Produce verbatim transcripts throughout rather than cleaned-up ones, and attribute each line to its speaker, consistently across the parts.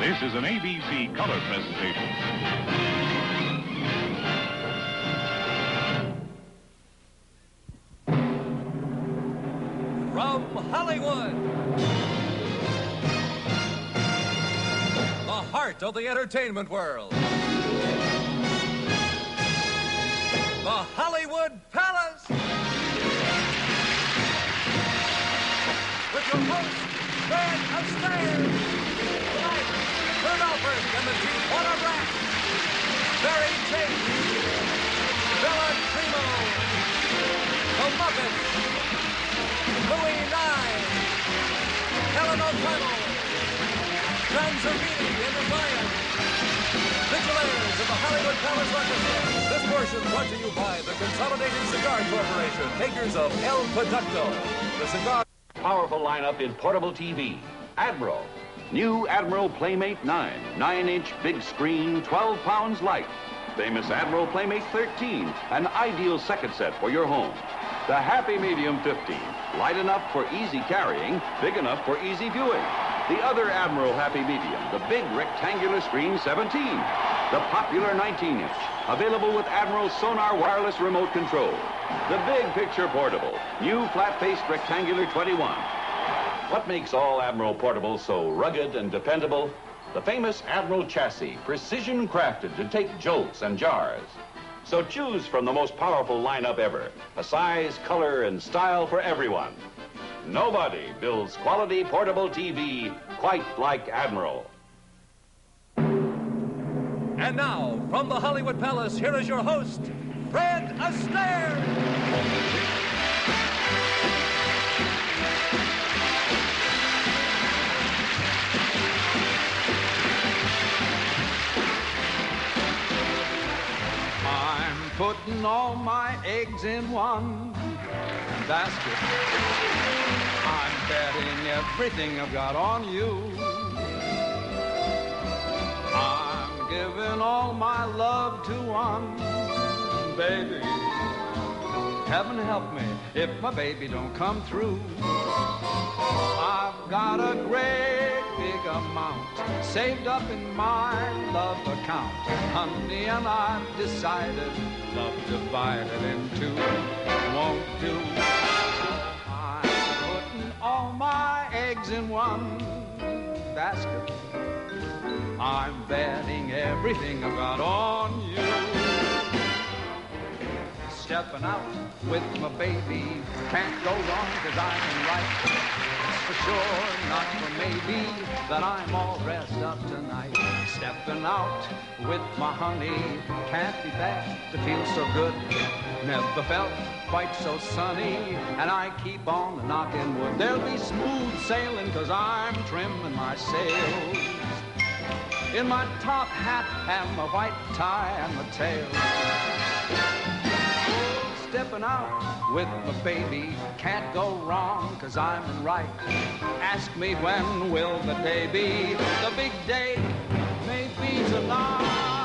Speaker 1: This is an A B C color presentation.
Speaker 2: From Hollywood, the heart of the entertainment world, the Hollywood Palace, with your host, Fred Astaire. Tonight, Herb Alpert and the Tijuana Rats, Barrie Chase, Bela Kremo, the Muppets, Flea nine, Helen and Zerbini in the Zion, Vigilers of the Hollywood Palace Orchestra. This portion brought to you by the Consolidated Cigar Corporation, makers of El Producto, the cigar.
Speaker 3: Powerful lineup in portable T V. Admiral. New Admiral Playmate nine. nine inch big screen, twelve pounds light. Famous Admiral Playmate thirteen. An ideal second set for your home. The Happy Medium fifteen. Light enough for easy carrying, big enough for easy viewing. The other Admiral Happy Medium, the big rectangular screen seventeen. The popular nineteen inch. Available with Admiral Sonar wireless remote control. The Big Picture Portable. New flat-faced rectangular twenty-one. What makes all Admiral portables so rugged and dependable? The famous Admiral chassis, precision crafted to take jolts and jars. So choose from the most powerful lineup ever. A size, color, and style for everyone. Nobody builds quality portable T V quite like Admiral.
Speaker 2: And now, from the Hollywood Palace, here is your host, Fred Astaire.
Speaker 4: Putting all my eggs in one basket. I'm betting everything I've got on you. I'm giving all my love to one baby. Heaven help me if my baby don't come through. I've got a great big amount saved up in my love account, honey, and I've decided love divided in two won't do. I'm putting all my eggs in one basket. I'm betting everything I've got on you. Stepping out with my baby, can't go wrong cause I'm right. It's for sure, not for maybe, that I'm all dressed up tonight. Stepping out with my honey, can't be bad to feel so good. Never felt quite so sunny, and I keep on knocking wood. There'll be smooth sailing cause I'm trimming my sails in my top hat and my white tie and my tail. Stepping out with my baby, can't go wrong cause I'm right. Ask me when will the day be, the big day may be tonight.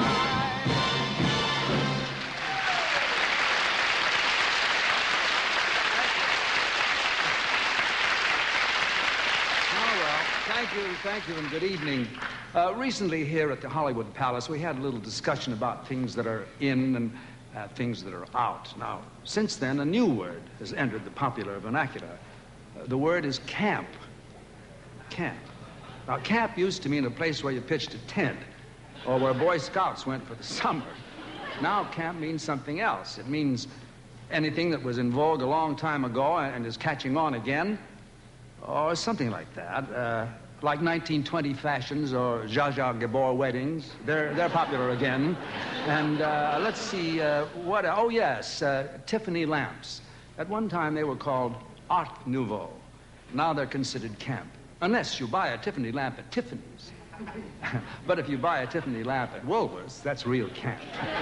Speaker 4: Oh well, thank you, thank you and good evening. Uh, recently here at the Hollywood Palace we had a little discussion about things that are in and Uh, things that are out. Now, since then, a new word has entered the popular vernacular. Uh, the word is camp. Camp. Now, camp used to mean a place where you pitched a tent or where Boy Scouts went for the summer. Now, camp means something else. It means anything that was in vogue a long time ago and is catching on again, or something like that. Uh, like nineteen twenty fashions or Zsa Zsa Gabor weddings. They're, they're popular again. And uh, let's see, uh, what, oh yes, uh, Tiffany lamps. At one time they were called Art Nouveau. Now they're considered camp. Unless you buy a Tiffany lamp at Tiffany's. But if you buy a Tiffany lamp at Woolworth's, that's real camp.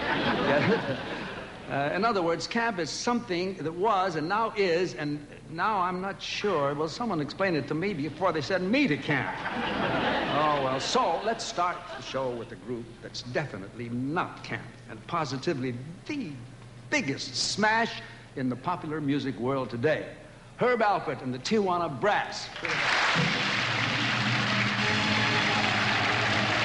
Speaker 4: Uh, in other words, camp is something that was and now is, and now I'm not sure. Well, someone explained it to me before they sent me to camp. Oh, well, so let's start the show with a group that's definitely not camp and positively the biggest smash in the popular music world today. Herb Alpert and the Tijuana Brass.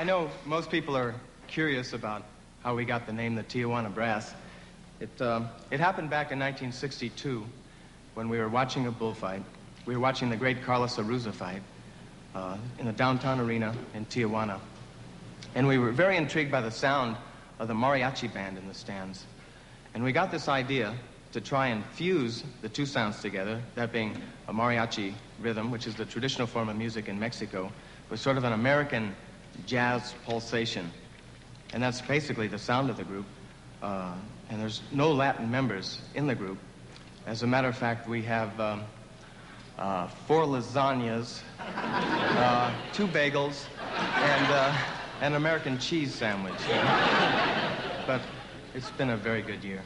Speaker 5: I know most people are curious about how we got the name the Tijuana Brass. It, um, it happened back in nineteen sixty-two when we were watching a bullfight. We were watching the great Carlos Aruza fight uh, in the downtown arena in Tijuana. And we were very intrigued by the sound of the mariachi band in the stands. And we got this idea to try and fuse the two sounds together, that being a mariachi rhythm, which is the traditional form of music in Mexico, with sort of an American jazz pulsation. And that's basically the sound of the group. Uh, and there's no Latin members in the group. As a matter of fact, we have um, uh, four lasagnas, uh, two bagels, and uh, an American cheese sandwich. But it's been a very good year.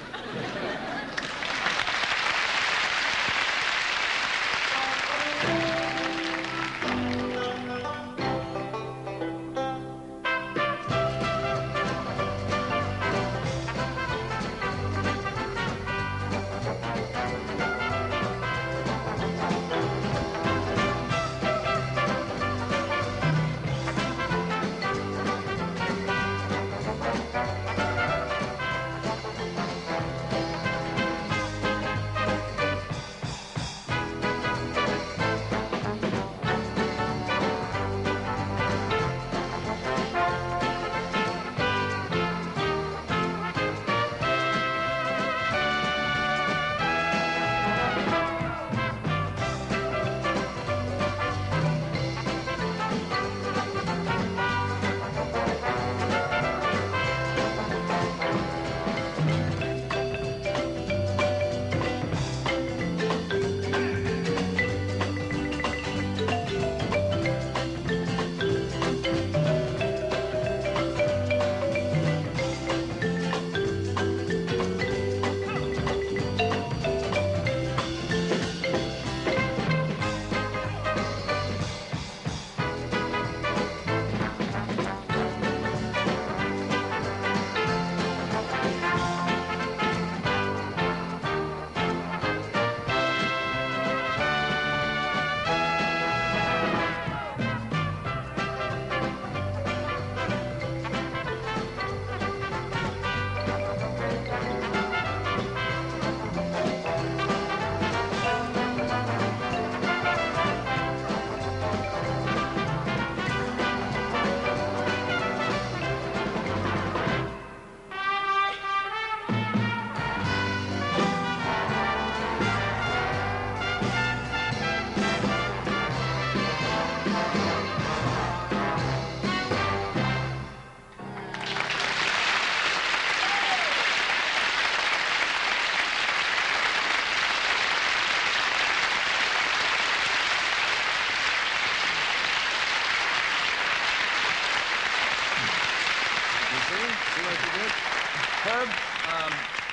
Speaker 4: Herb, um,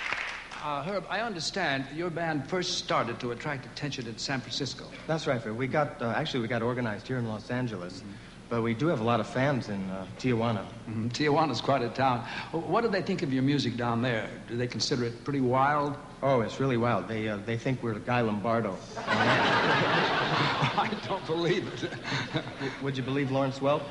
Speaker 4: uh, Herb, I understand your band first started to attract attention in San Francisco.
Speaker 5: That's right, Fred. We got, uh, actually, we got organized here in Los Angeles, mm-hmm. but we do have a lot of fans in uh, Tijuana.
Speaker 4: Mm-hmm. Tijuana's quite a town. What do they think of your music down there? Do they consider it pretty wild?
Speaker 5: Oh, it's really wild. They, uh, they think we're Guy Lombardo.
Speaker 4: I don't believe it.
Speaker 5: Would you believe Lawrence Welk?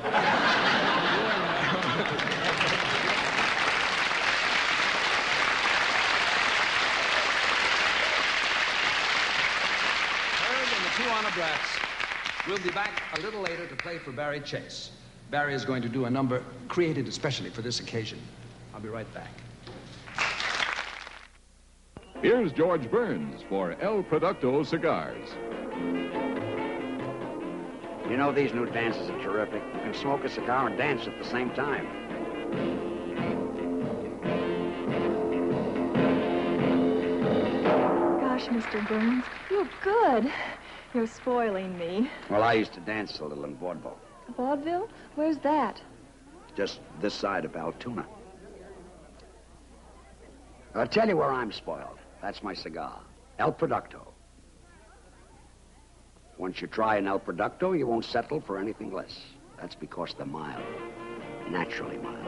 Speaker 4: Tijuana Brass. We'll be back a little later to play for Barrie Chase. Barrie is going to do a number created especially for this occasion. I'll be right back.
Speaker 1: Here's George Burns for El Producto Cigars.
Speaker 6: You know, these new dances are terrific. You can smoke a cigar and dance at the same time.
Speaker 7: Gosh, Mister Burns, you're good. You're spoiling me.
Speaker 6: Well, I used to dance a little in vaudeville.
Speaker 7: Vaudeville? Where's that?
Speaker 6: Just this side of Altoona. I'll tell you where I'm spoiled. That's my cigar, El Producto. Once you try an El Producto, you won't settle for anything less. That's because they're mild, naturally mild.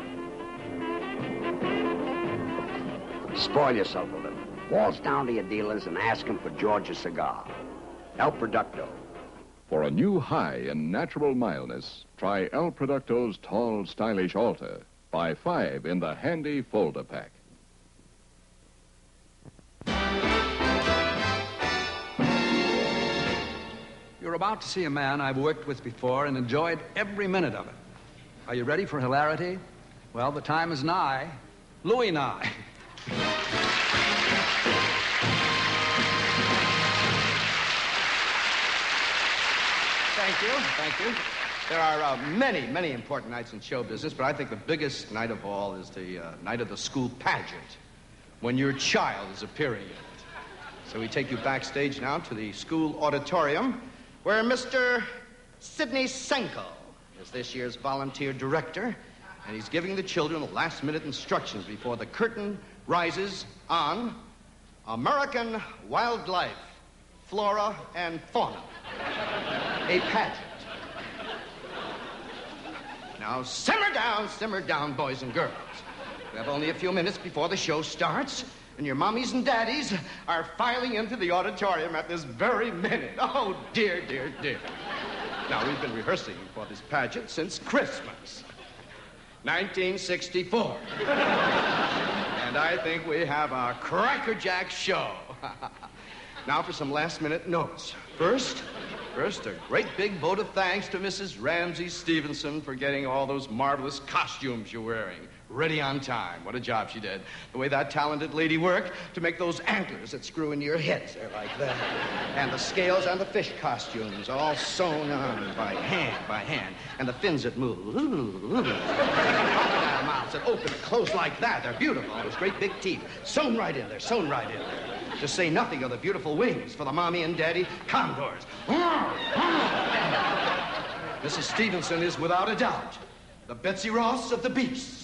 Speaker 6: Spoil yourself a little. Waltz down to your dealers and ask them for George's cigar, El Producto.
Speaker 1: For a new high in natural mildness, try El Producto's tall, stylish Alta. Buy five in the handy Folda-Pack.
Speaker 4: You're about to see a man I've worked with before and enjoyed every minute of it. Are you ready for hilarity? Well, the time is nigh. Louis nigh.
Speaker 8: Thank you, thank you. There are uh, many, many important nights in show business, but I think the biggest night of all is the uh, night of the school pageant, when your child is appearing in it. So we take you backstage now to the school auditorium, where Mister Sidney Senko is this year's volunteer director, and he's giving the children the last-minute instructions before the curtain rises on American wildlife, flora, and fauna. A pageant. Now, simmer down, simmer down, boys and girls. We have only a few minutes before the show starts, and your mommies and daddies are filing into the auditorium at this very minute. Oh, dear, dear, dear. Now, we've been rehearsing for this pageant since Christmas, nineteen sixty-four. And I think we have a crackerjack show. Now for some last-minute notes. First, first, a great big vote of thanks to Missus Ramsey Stevenson for getting all those marvelous costumes you're wearing ready on time. What a job she did. The way that talented lady worked to make those antlers that screw into your heads. They're like that. And the scales on the fish costumes all sewn on by hand, by hand. And the fins that move. Crocodile mouths that open and close like that. They're beautiful. Those great big teeth. Sewn right in there, sewn right in there. To say nothing of the beautiful wings for the mommy and daddy condors. Missus Stevenson is, without a doubt, the Betsy Ross of the beasts.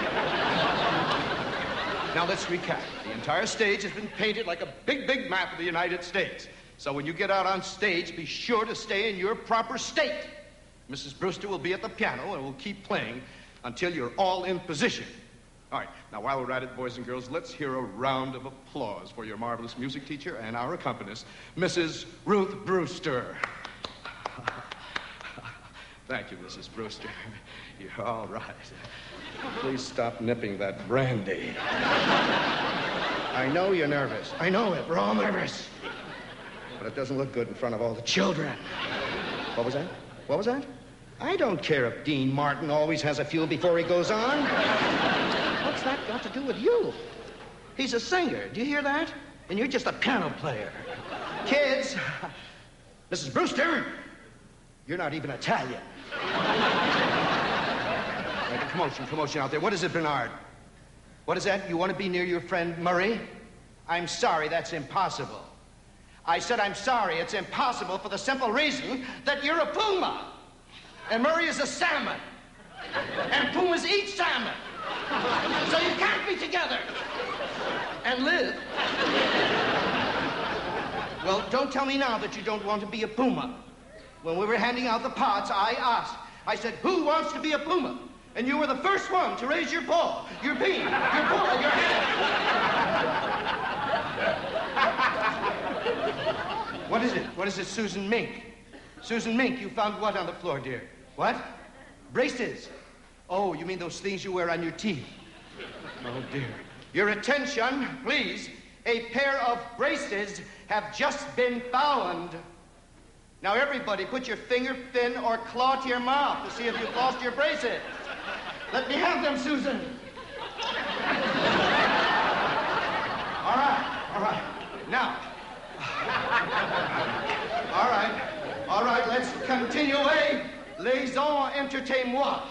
Speaker 8: Now let's recap. The entire stage has been painted like a big, big map of the United States. So when you get out on stage, be sure to stay in your proper state. Missus Brewster will be at the piano and will keep playing until you're all in position. All right, now while we're at it, boys and girls, let's hear a round of applause for your marvelous music teacher and our accompanist, Missus Ruth Brewster. Thank you, Missus Brewster. You're all right. Please stop nipping that brandy. I know you're nervous. I know it. We're all nervous. But it doesn't look good in front of all the children. What was that? What was that? I don't care if Dean Martin always has a few before he goes on. What's that got to do with you? He's a singer. Do you hear that? And you're just a piano player. Kids, Missus Brewster, you're not even Italian. Right, commotion, commotion out there. What is it, Bernard? What is that? You want to be near your friend Murray? I'm sorry, that's impossible. I said I'm sorry, it's impossible for the simple reason that you're a puma. And Murray is a salmon. And pumas eat salmon. So you can't be together and live. Well, don't tell me now that you don't want to be a puma. When we were handing out the pots, I asked. I said, who wants to be a puma? And you were the first one to raise your paw, your bean, your paw, your hand. What is it? What is it, Susan Mink? Susan Mink, you found what on the floor, dear? What? Braces. Oh, you mean those things you wear on your teeth? Oh, dear. Your attention, please. A pair of braces have just been found. Now, everybody, put your finger, fin, or claw to your mouth to see if you've lost your braces. Let me have them, Susan. All right, all right. Now. All right, all right, let's continue. Liaison, entertain-moi.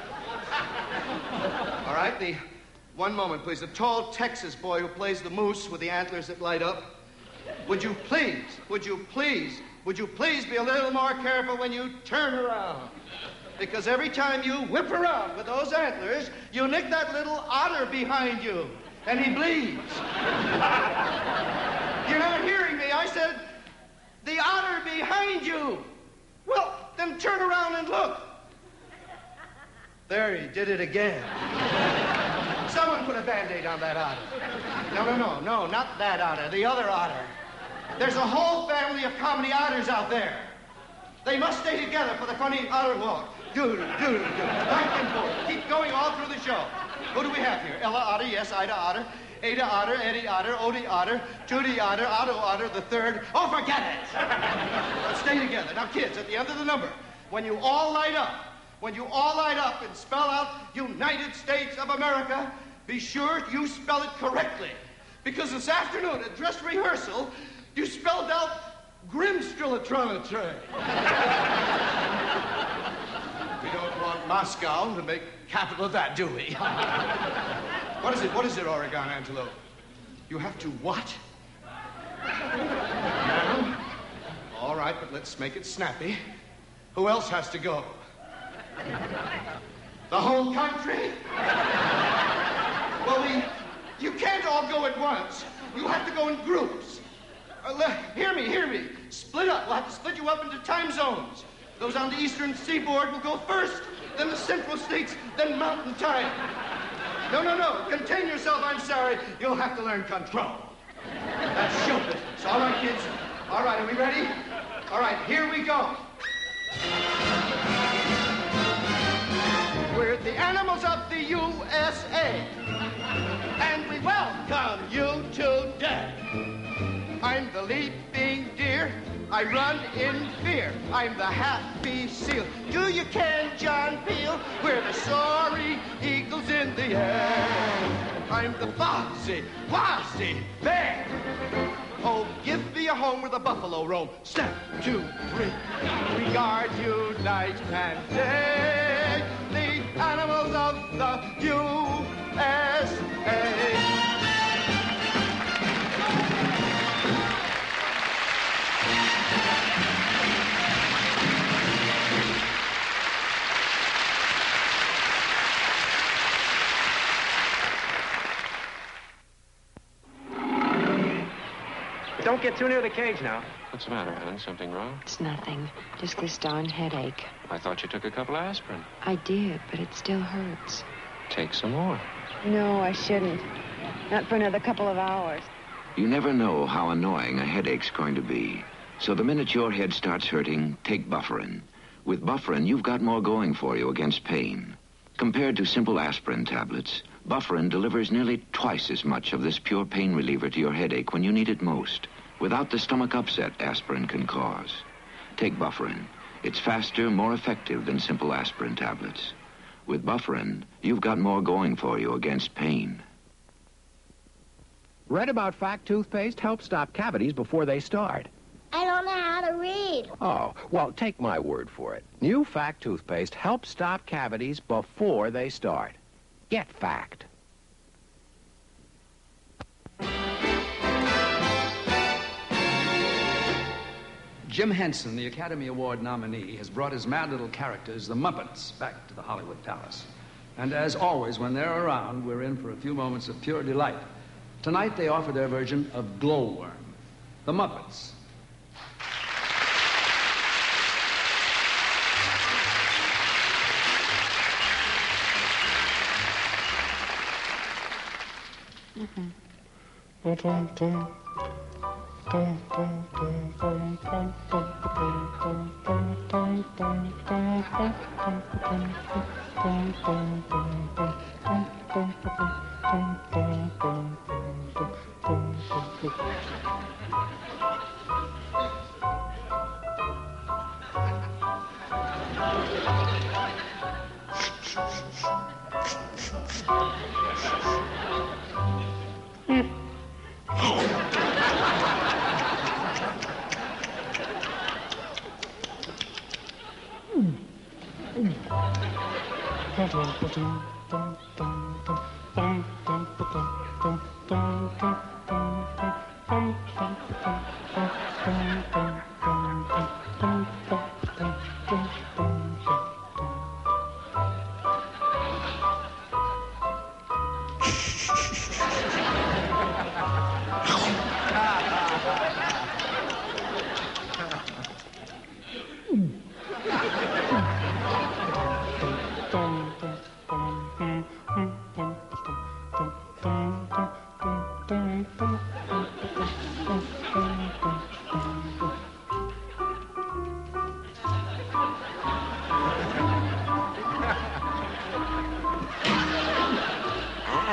Speaker 8: All right, the one moment, please. The tall Texas boy who plays the moose with the antlers that light up. Would you please, would you please, would you please be a little more careful when you turn around? Because every time you whip around with those antlers, you nick that little otter behind you, and he bleeds. You're not hearing me. I said, the otter behind you. Well, then turn around and look. There, he did it again. Someone put a Band-Aid on that otter. No, no, no, no, not that otter, the other otter. There's a whole family of comedy otters out there. They must stay together for the funny outer walk. Doodle, doodle, doodle. Back and forth. Keep going all through the show. Who do we have here? Ella Otter, yes, Ida Otter. Ada Otter, Eddie Otter, Odie Otter, Judy Otter, Otto Otter, the third. Oh, forget it! Now stay together. Now, kids, at the end of the number, when you all light up, when you all light up and spell out United States of America, be sure you spell it correctly. Because this afternoon at dress rehearsal, you spelled out Grimstrelatronitre. We don't want Moscow to make capital of that, do we? What is it? What is it, Oregon Antelope? You have to what? Madam? All right, but let's make it snappy. Who else has to go? The whole country? Well, we, you can't all go at once. You have to go in groups. Uh, le- hear me, hear me. Split up. We'll have to split you up into time zones. Those on the eastern seaboard will go first, then the central states, then mountain time. No, no, no. Contain yourself. I'm sorry. You'll have to learn control. That's show business. All right, kids. All right, are we ready? All right, here we go. We're the animals of the U S A, and we welcome you today. I'm the leaping deer. I run in fear. I'm the happy seal. Do you can John Peel? We're the soaring eagles in the air. I'm the foxy, wossy bear. Oh, give me a home where the buffalo roam. Step, two, three. We guard you night and day. The animals of the U S A.
Speaker 9: Don't get too near the cage now.
Speaker 10: What's the matter, Helen? Something wrong?
Speaker 11: It's nothing. Just this darn headache.
Speaker 10: I thought you took a couple of aspirin.
Speaker 11: I did, but it still hurts.
Speaker 10: Take some more.
Speaker 11: No, I shouldn't. Not for another couple of hours.
Speaker 12: You never know how annoying a headache's going to be. So the minute your head starts hurting, take Bufferin. With Bufferin, you've got more going for you against pain. Compared to simple aspirin tablets, Bufferin delivers nearly twice as much of this pure pain reliever to your headache when you need it most, without the stomach upset aspirin can cause. Take Bufferin. It's faster, more effective than simple aspirin tablets. With Bufferin, you've got more going for you against pain.
Speaker 13: Read about Fact toothpaste helps stop cavities before they start.
Speaker 14: I don't know how to read.
Speaker 13: Oh, well, take my word for it. New Fact toothpaste helps stop cavities before they start. Get Fact.
Speaker 4: Jim Henson, the Academy Award nominee, has brought his mad little characters, the Muppets, back to the Hollywood Palace. And as always, when they're around, we're in for a few moments of pure delight. Tonight, they offer their version of Glowworm, the Muppets.
Speaker 11: Mm-hmm.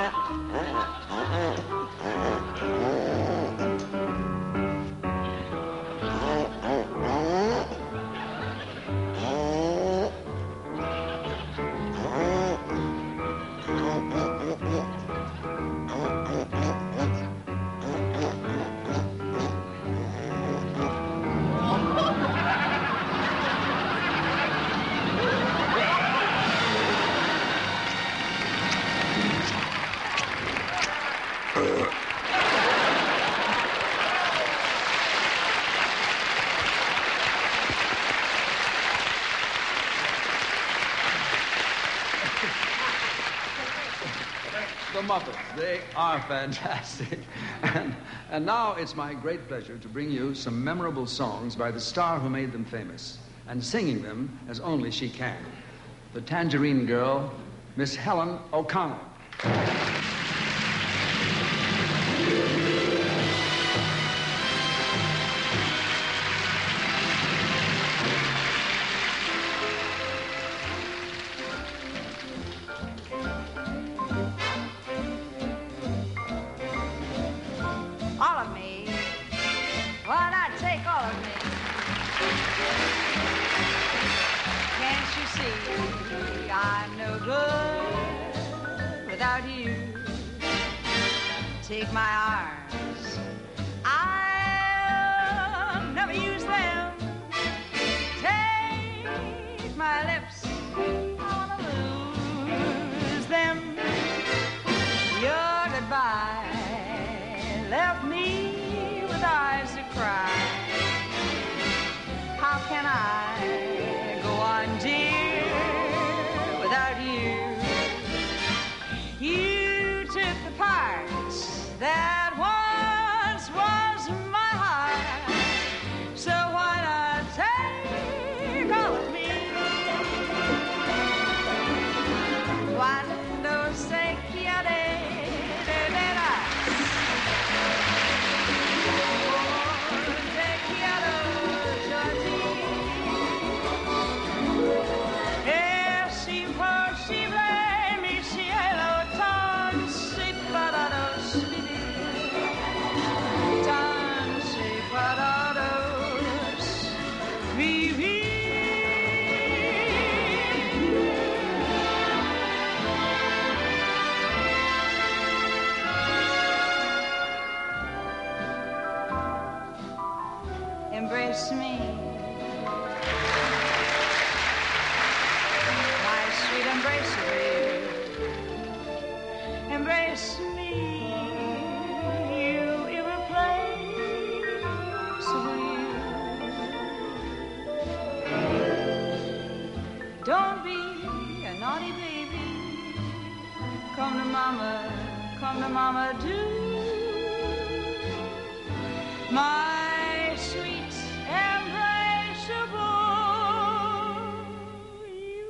Speaker 4: The Muppets, they are fantastic. And, and now it's my great pleasure to bring you some memorable songs by the star who made them famous, and singing them as only she can. The Tangerine Girl, Miss Helen O'Connell.
Speaker 9: Take my arms, I'll never use them. Take my lips, I wanna lose them. Your goodbye left me with eyes that cry. How can I go on, dear, without you? You took the parts that once was my heart, so why not take all of me? Cuando se quiere de veras, te quiero yo a ti. Es imposible, mi cielo tan separados. Embrace me, my sweet embraceable. Embrace me, you irreplaceable you. Don't be a naughty baby. Come to mama, come to mama, do. My sweet embraceable you.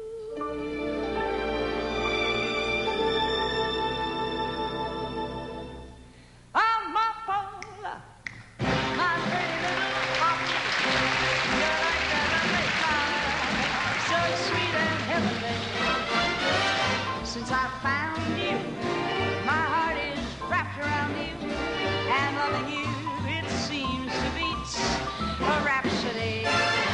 Speaker 9: Amapola, my pretty little poppy. You're like that lovely child, so sweet and heavenly. Since I found you, my heart is wrapped around you, and loving you, it seems to beat a rhapsody.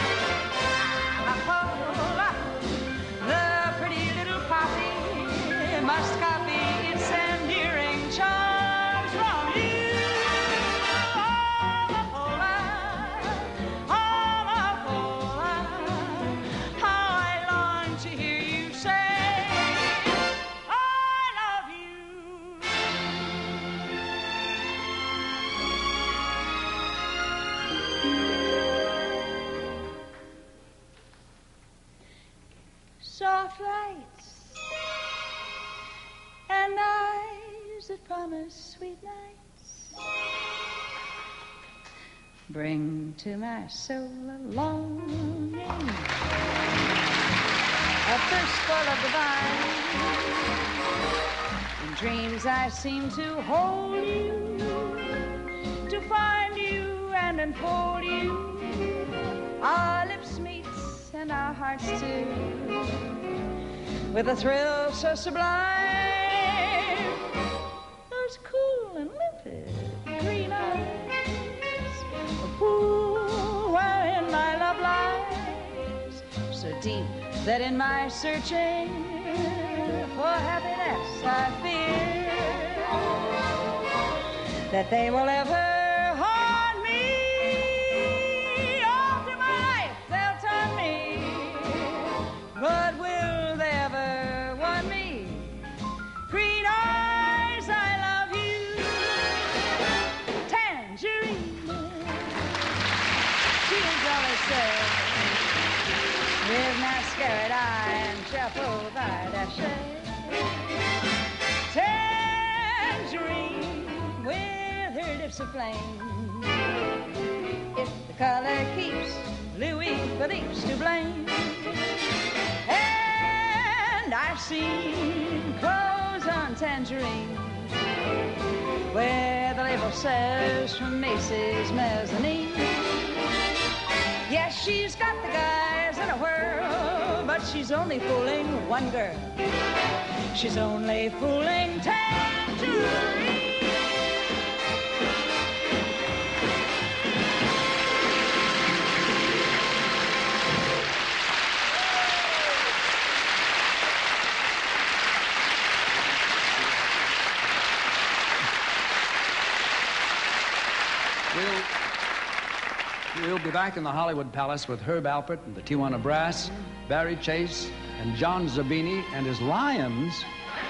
Speaker 9: Amapola, the pretty little poppy, must copy its endearing charms from you. Amapola, Amapola, how I long to hear you say, I love you. Soft lights and eyes that promise sweet nights bring to my soul a longing, a thirst for love divine. In dreams I seem to hold you, to find you and enfold you. Our lips meet and our hearts too, with a thrill so sublime. deep that in my searching for happiness I fear that they will ever haunt me. All through my life they'll taunt me, but will they ever want me? Green eyes, I love you. Tangerine, she's always said, with mascara and chapeau by Daché. Tangerine, with her lips aflame. If the color keeps Louis Philippe's to blame. And I've seen clothes on Tangerine where the label says from Macy's mezzanine. Yes, she's got the guys in a whirl, but she's only fooling one girl. She's only fooling Tangerine.
Speaker 4: We'll, we'll be back in the Hollywood Palace with Herb Alpert and the Tijuana Brass, Barrie Chase, and John Zerbini and his lions.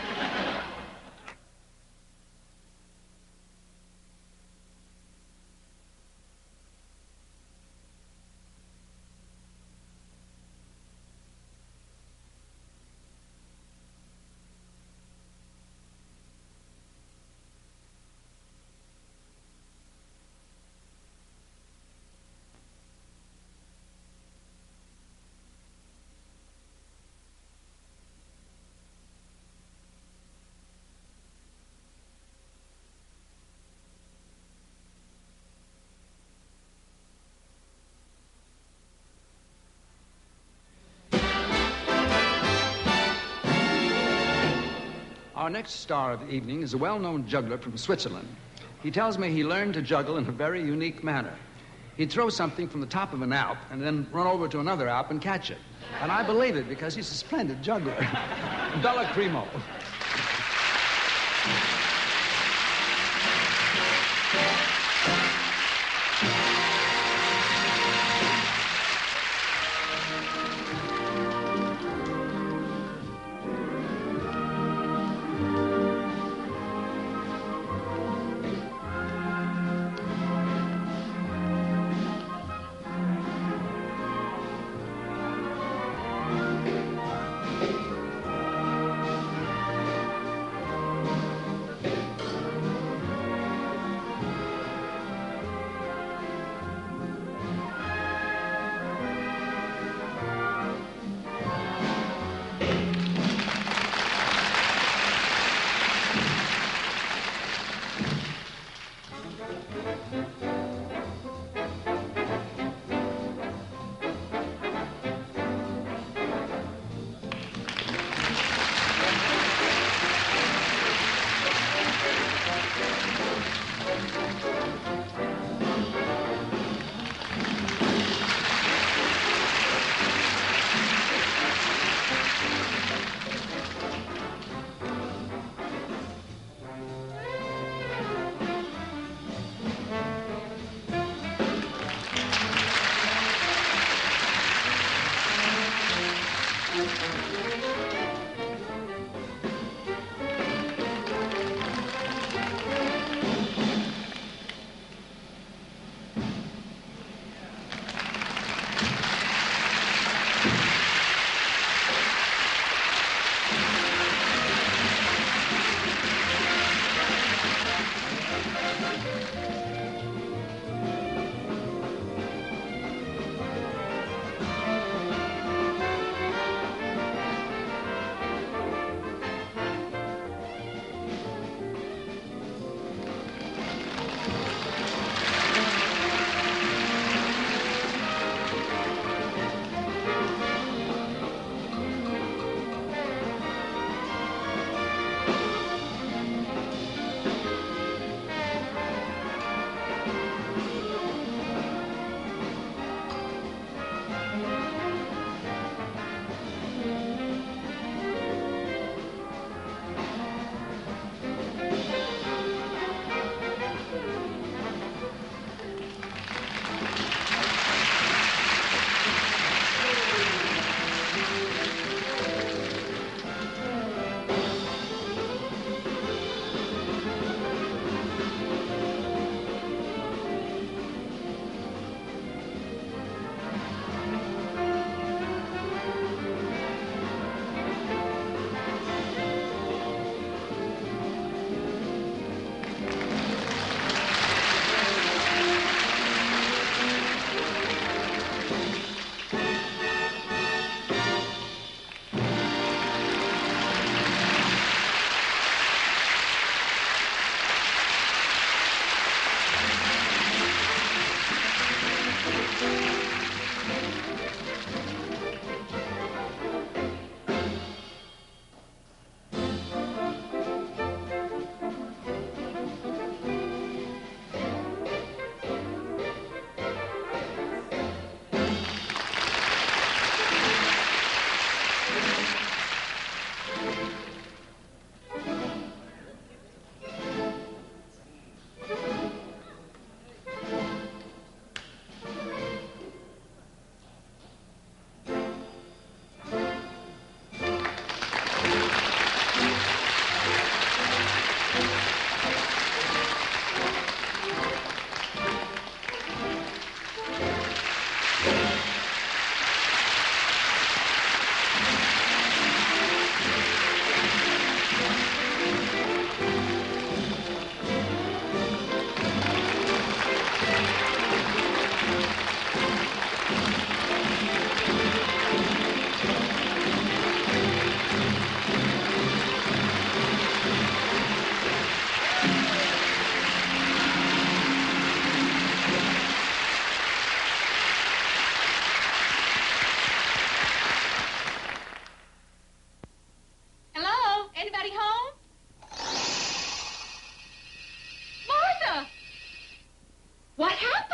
Speaker 4: Our next star of the evening is a well-known juggler from Switzerland. He tells me he learned to juggle in a very unique manner. He'd throw something from the top of an Alp and then run over to another Alp and catch it. And I believe it because he's a splendid juggler. Bela Kremo.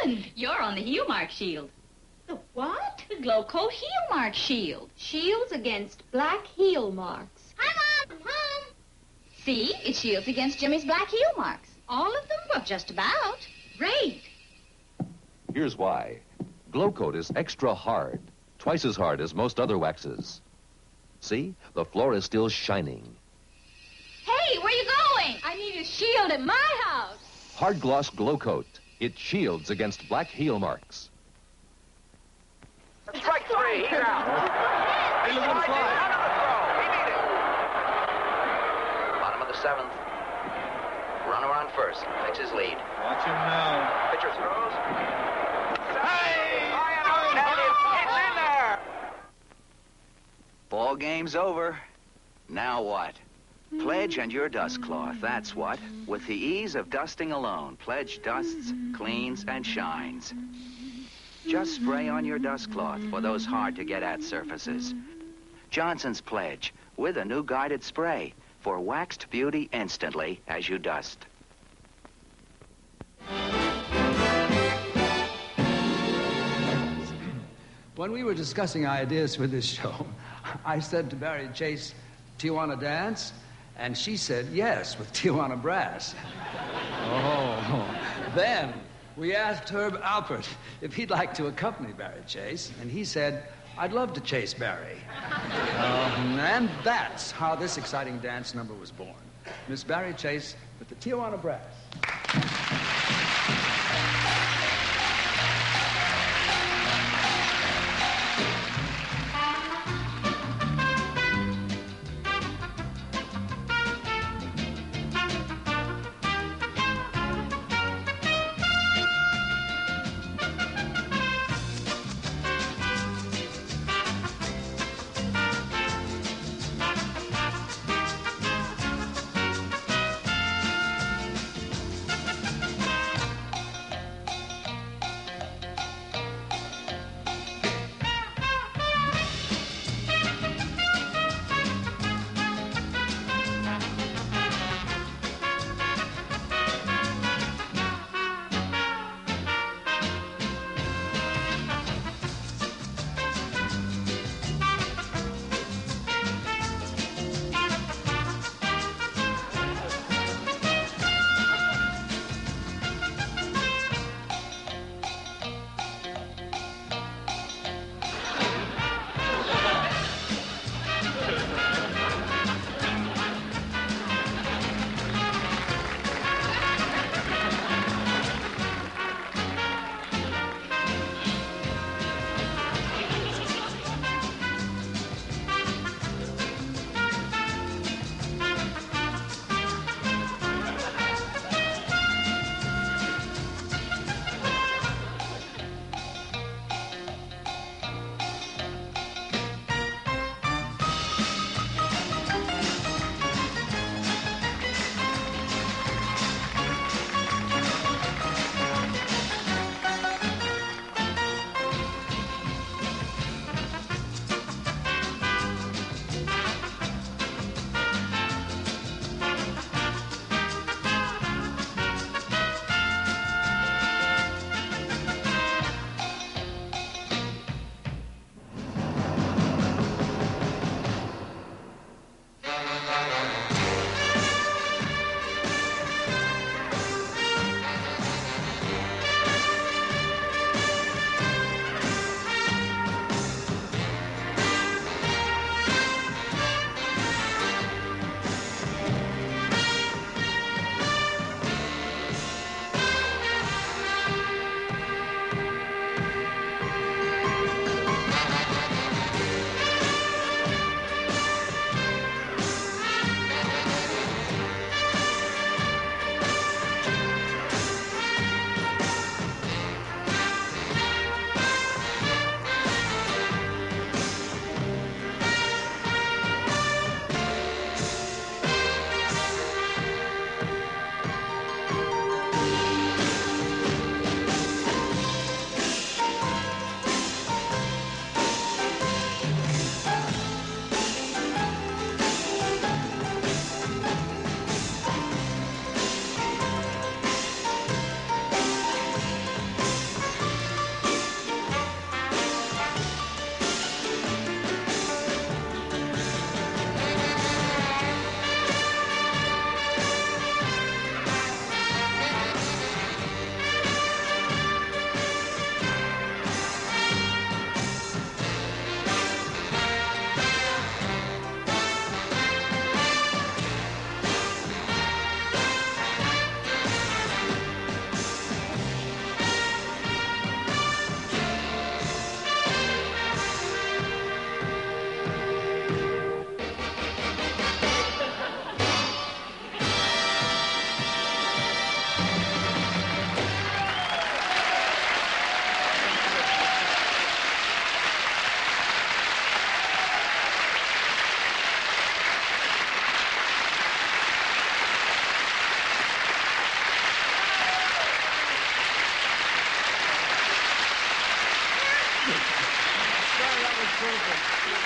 Speaker 15: happened?
Speaker 16: You're on the heel mark shield.
Speaker 15: The what?
Speaker 16: The Glow Coat heel mark shield.
Speaker 15: Shields against black heel marks.
Speaker 16: Hi, Mom. I'm home. See? It shields against Jimmy's black heel marks.
Speaker 15: All of them?
Speaker 16: Well, just about.
Speaker 15: Great.
Speaker 2: Here's why. Glow Coat is extra hard, twice as hard as most other waxes. See? The floor is still shining.
Speaker 15: Hey, where you going? I need a shield at my house.
Speaker 2: Hard Gloss Glow Coat. It shields against black heel marks.
Speaker 17: Strike three, he's out.
Speaker 2: Hey, look at him fly.
Speaker 17: Bottom of the seventh. Runner on first. Pitches lead.
Speaker 18: Watch him now.
Speaker 17: Pitcher throws.
Speaker 18: Hey!
Speaker 17: And it's, it's in there.
Speaker 19: Ball game's over. Now what? Pledge and your dust cloth, that's what. With the ease of dusting alone, Pledge dusts, cleans, and shines. Just spray on your dust cloth for those hard-to-get-at surfaces. Johnson's Pledge, with a new guided spray for waxed beauty instantly as you dust.
Speaker 4: When we were discussing ideas for this show, I said to Barrie Chase, Tijuana dance? And she said, yes, with Tijuana brass. Oh. Then we asked Herb Alpert if he'd like to accompany Barrie Chase, and he said, I'd love to chase Barrie. Um, and that's how this exciting dance number was born. Miss Barrie Chase with the Tijuana brass.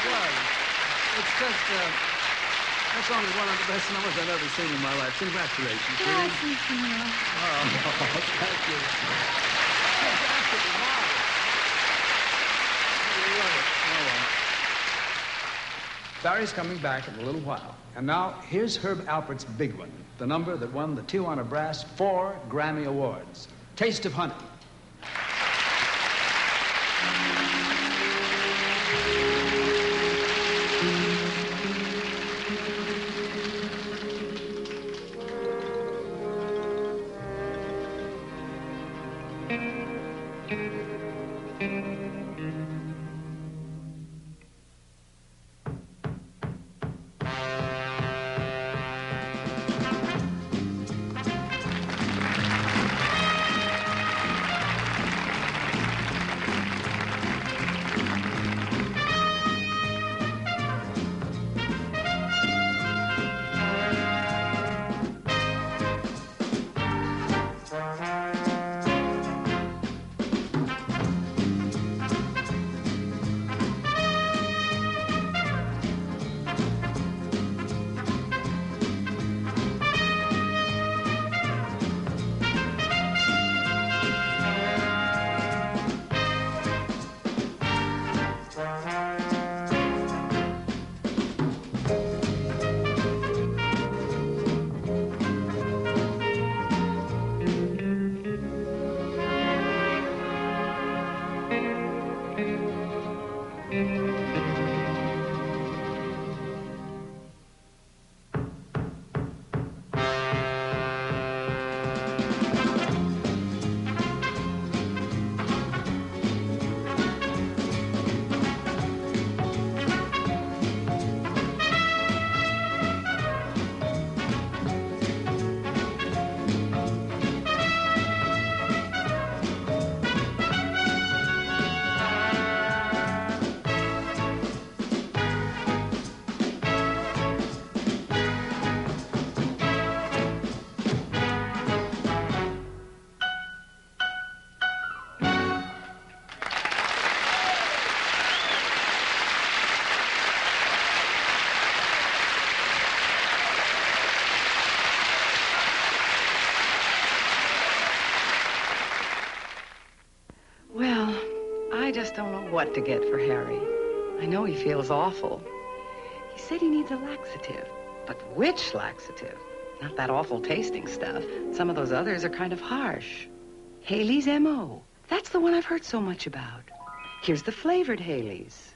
Speaker 4: was. It's just, uh, that's only one of the best numbers I've ever seen in my life. Congratulations, Flea.
Speaker 7: Gracias, senor.
Speaker 4: Oh, thank you. It's absolutely marvelous. I love it. Oh, well. Barry's coming back in a little while. And now, here's Herb Alpert's big one, the number that won the Tijuana Brass four Grammy Awards. Taste of Honey.
Speaker 11: I just don't know what to get for Harry. I know he feels awful. He said he needs a laxative. But which laxative? Not that awful tasting stuff. Some of those others are kind of harsh. Haley's M O. That's the one I've heard so much about. Here's the flavored Haley's.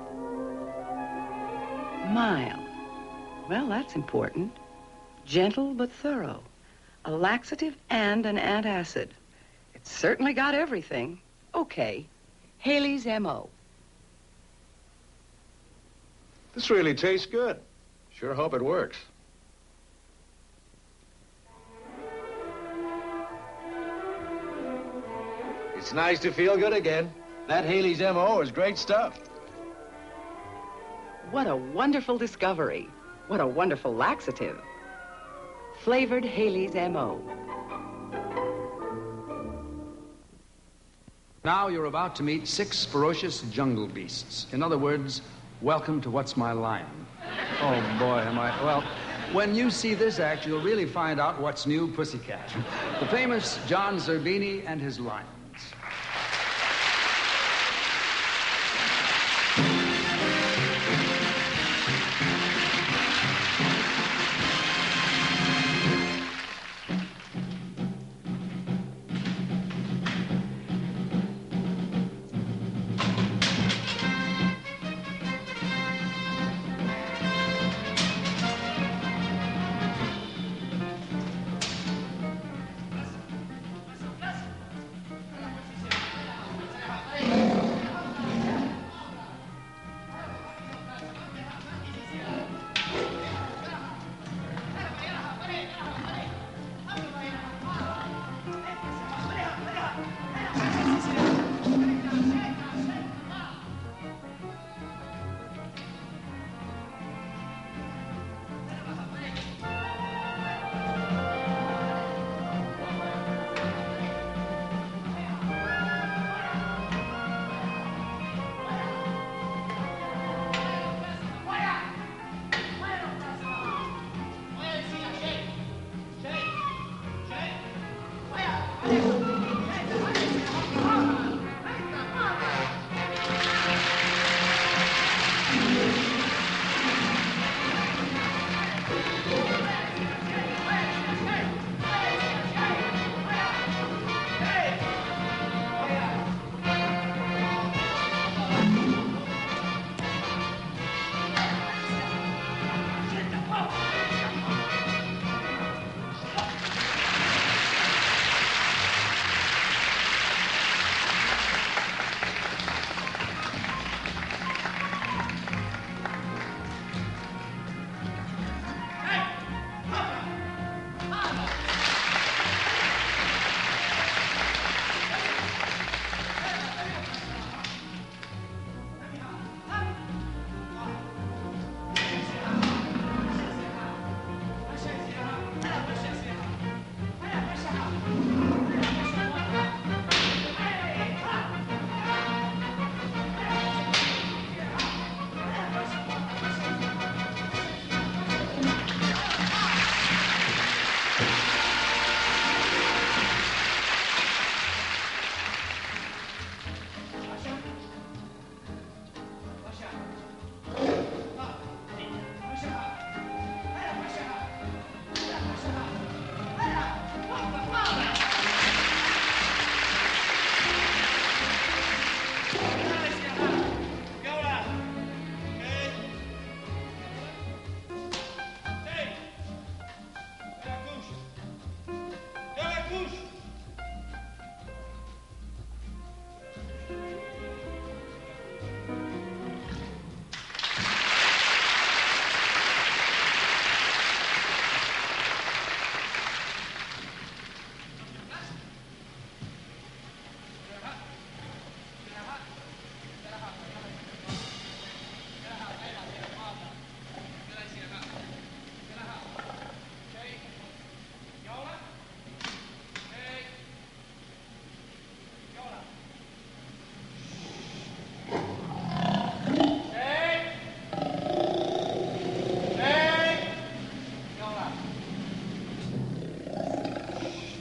Speaker 11: Mild. Well, that's important. Gentle but thorough. A laxative and an antacid. It's certainly got everything. Okay. Haley's M O.
Speaker 13: This really tastes good. Sure hope it works. It's nice to feel good again. That Haley's M O is great stuff.
Speaker 11: What a wonderful discovery. What a wonderful laxative. Flavored Haley's M O.
Speaker 4: Now you're about to meet six ferocious jungle beasts. In other words, welcome to What's My Lion? Oh, boy, am I... Well, when you see this act, you'll really find out what's new, Pussycat. The famous John Zerbini and his lions.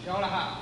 Speaker 4: Show the house.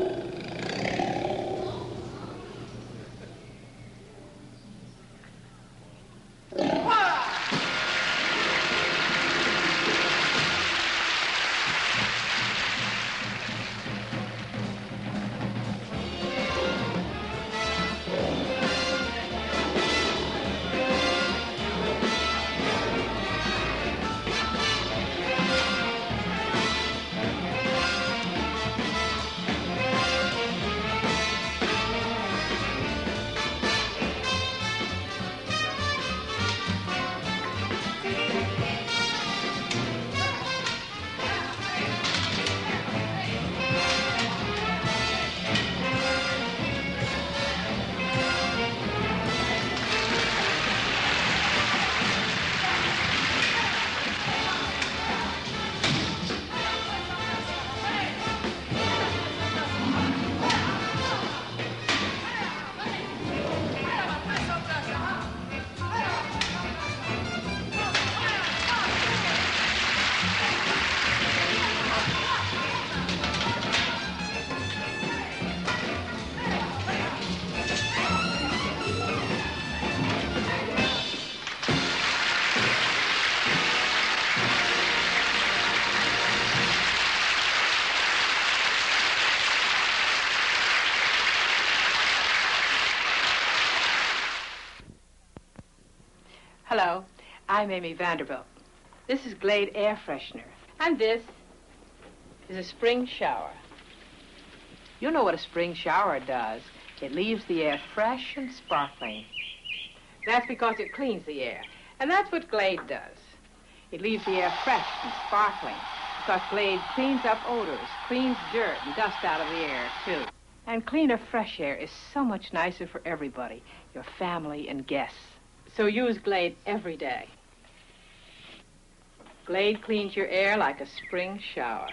Speaker 20: Hello, I'm Amy Vanderbilt. This is Glade Air Freshener. And this is a spring shower. You know what a spring shower does. It leaves the air fresh and sparkling. That's because it cleans the air. And that's what Glade does. It leaves the air fresh and sparkling because Glade cleans up odors, cleans dirt and dust out of the air, too. And cleaner, fresh air is so much nicer for everybody, your family and guests. So use Glade every day. Glade cleans your air like a spring shower.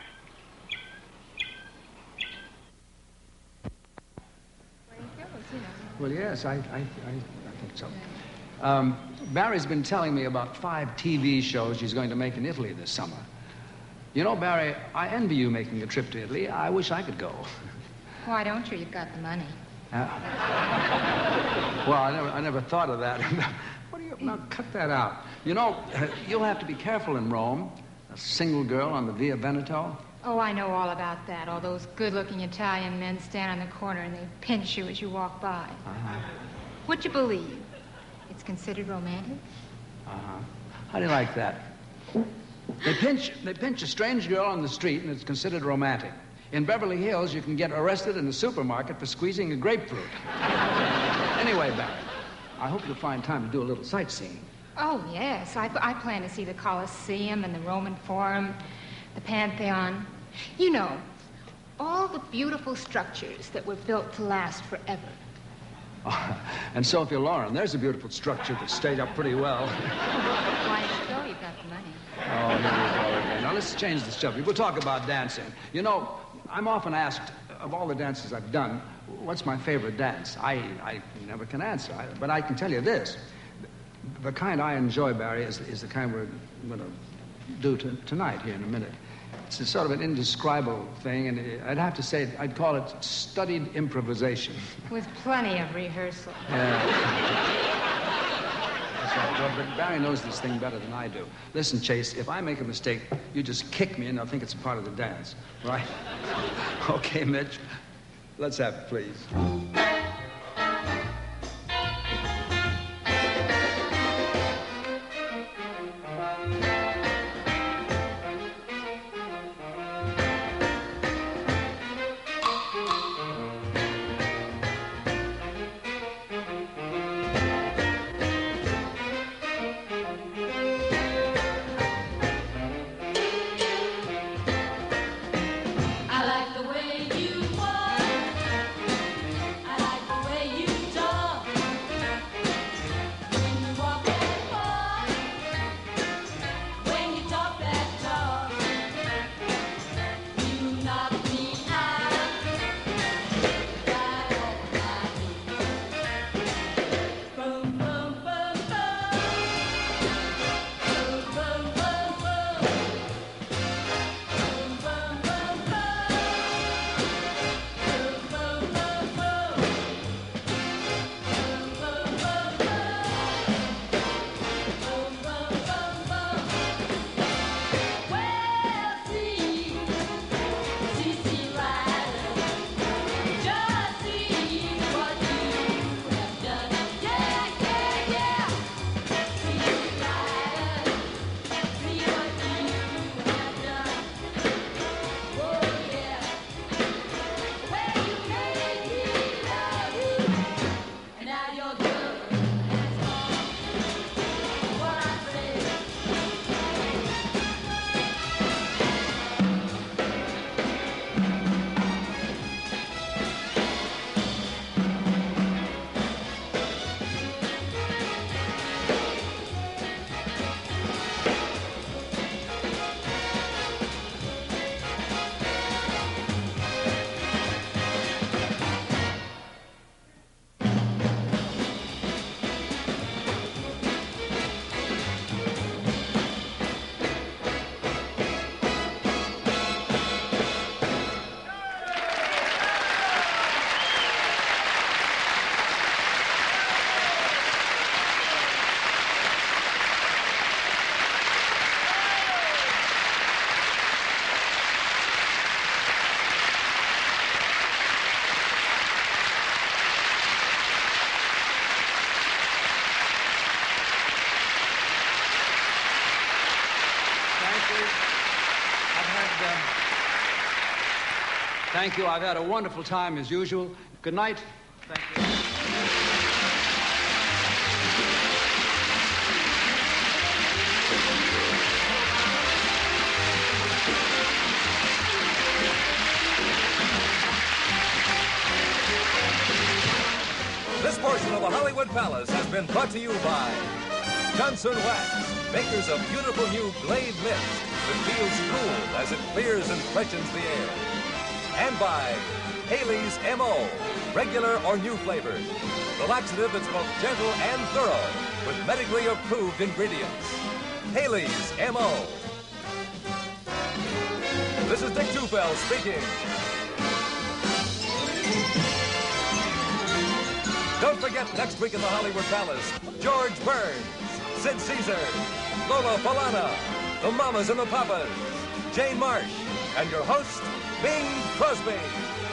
Speaker 4: Well, yes, I, I, I, I think so. Um, Barry's been telling me about five T V shows he's going to make in Italy this summer. You know, Barry, I envy you making a trip to Italy. I wish I could go.
Speaker 21: Why don't you? You've got the money.
Speaker 4: Uh, well, I never, I never thought of that. What do you... Now, cut that out. You know, uh, you'll have to be careful in Rome. A single girl on the Via Veneto.
Speaker 21: Oh, I know all about that. All those good-looking Italian men stand on the corner and they pinch you as you walk by.
Speaker 4: Uh-huh.
Speaker 21: Would you believe it's considered romantic?
Speaker 4: Uh-huh. How do you like that? They pinch, they pinch a strange girl on the street and it's considered romantic. In Beverly Hills, you can get arrested in the supermarket for squeezing a grapefruit. Anyway, Barry, I hope you'll find time to do a little sightseeing.
Speaker 21: Oh, yes. I, I plan to see the Colosseum and the Roman Forum, the Pantheon. You know, all the beautiful structures that were built to last forever.
Speaker 4: Oh, and Sophia Loren, there's a beautiful structure that stayed up pretty well.
Speaker 21: Why don't you go? You've got the money.
Speaker 4: Oh, here we go again. Now, let's change the subject. We'll talk about dancing. You know, I'm often asked, of all the dances I've done, what's my favorite dance? I, I never can answer, I, but I can tell you this. The kind I enjoy, Barry, is, is the kind we're going to do to, tonight here in a minute. It's a sort of an indescribable thing, and I'd have to say, I'd call it studied improvisation.
Speaker 21: With plenty of rehearsal.
Speaker 4: Yeah. That's right. Well, but Barry knows this thing better than I do. Listen, Chase, if I make a mistake, you just kick me and I'll think it's a part of the dance, right? Okay, Mitch. Let's have it, please.
Speaker 9: I like the way you walk. I
Speaker 4: Thank you. I've had a wonderful time as usual. Good night. Thank you.
Speaker 2: This portion of the Hollywood Palace has been brought to you by Johnson Wax, makers of beautiful new Glade Mist that feels cool as it clears and freshens the air. And by Haley's M O, regular or new flavored. The laxative that's both gentle and thorough with medically approved ingredients. Haley's M O. This is Dick Tufel speaking. Don't forget, next week in the Hollywood Palace, George Burns, Sid Caesar, Lola Falana, the Mamas and the Papas, Jane Marsh, and your host, Bing Crosby.